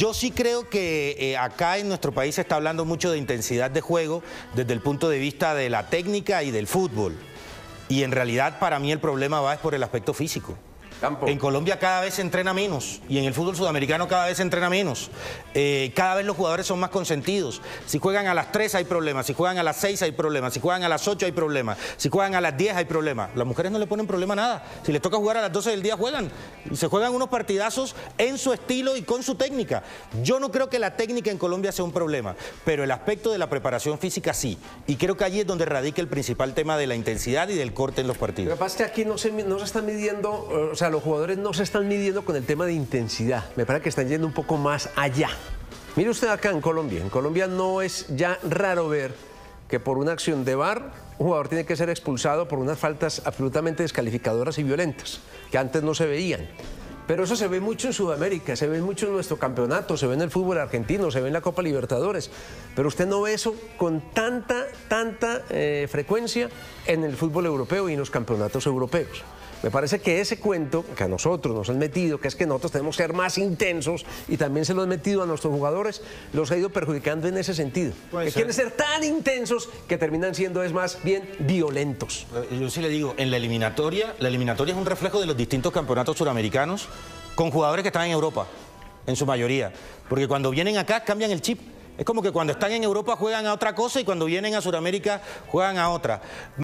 Yo sí creo que acá en nuestro país se está hablando mucho de intensidad de juego desde el punto de vista de la técnica y del fútbol. Y en realidad para mí el problema va es por el aspecto físico. Campo. En Colombia cada vez se entrena menos y en el fútbol sudamericano cada vez se entrena menos. Cada vez los jugadores son más consentidos. Si juegan a las 3 hay problemas, si juegan a las 6 hay problemas, si juegan a las 8 hay problemas, si juegan a las 10 hay problemas. Las mujeres no le ponen problema a nada. Si les toca jugar a las 12 del día juegan. Y se juegan unos partidazos en su estilo y con su técnica. Yo no creo que la técnica en Colombia sea un problema, pero el aspecto de la preparación física sí. Y creo que allí es donde radica el principal tema de la intensidad y del corte en los partidos. Lo que pasa es que aquí no se está midiendo, o sea, los jugadores no se están midiendo con el tema de intensidad. Me parece que están yendo un poco más allá. Mire usted acá en Colombia no es ya raro ver que por una acción de VAR un jugador tiene que ser expulsado por unas faltas absolutamente descalificadoras y violentas, que antes no se veían. Pero eso se ve mucho en Sudamérica, se ve mucho en nuestro campeonato, se ve en el fútbol argentino, se ve en la Copa Libertadores. Pero usted no ve eso con tanta frecuencia en el fútbol europeo y en los campeonatos europeos. Me parece que ese cuento que a nosotros nos han metido, que es que nosotros tenemos que ser más intensos y también se lo han metido a nuestros jugadores, los ha ido perjudicando en ese sentido. Que quieren ser tan intensos que terminan siendo, es más bien, violentos. Yo sí le digo, en la eliminatoria es un reflejo de los distintos campeonatos suramericanos con jugadores que están en Europa, en su mayoría. Porque cuando vienen acá cambian el chip. Es como que cuando están en Europa juegan a otra cosa y cuando vienen a Sudamérica juegan a otra.